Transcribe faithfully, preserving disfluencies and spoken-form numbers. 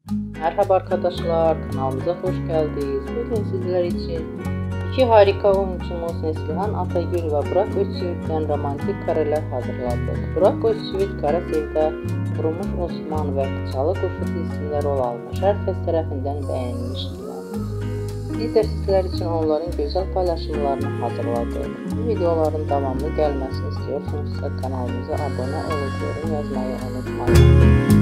Merhaba arkadaşlar, kanalımıza hoş geldiniz. Bugün sizler için iki harika oyuncumuz Neslihan Atagül ve Burak Özçivit'ten romantik kareler hazırladık. Burak Özçivit Kara Sevda, Vurmuş Osman ve Çalı Kuşu dizisinde rol almış. Herkes tarafından beğenmiştiler. Biz de sizler için onların güzel paylaşımlarını hazırladık. Bu videoların devamlı gelmesini istiyorsanız kanalımıza abone olup yorum yazmayı unutmayın.